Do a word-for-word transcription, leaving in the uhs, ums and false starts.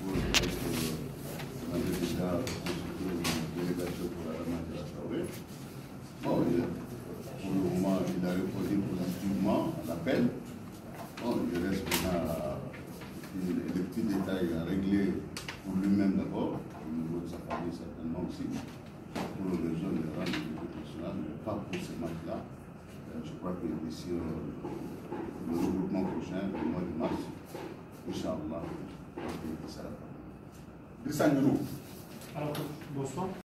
suppose qu'on avait déjà constitué une délégation pour la remise de la Traoré. Bon, il, pour le moment, il a répondu positivement à l'appel. Bon, il reste maintenant les petits détails à régler pour lui-même d'abord, au niveau de sa famille certainement aussi, pour le réseau de rang de l'équipe nationale, mais pas pour ce match-là. Je crois que d'ici euh, le regroupement prochain, le mois de mars, Inch'Allah, je crois que ça sera pas. Alors, bonsoir.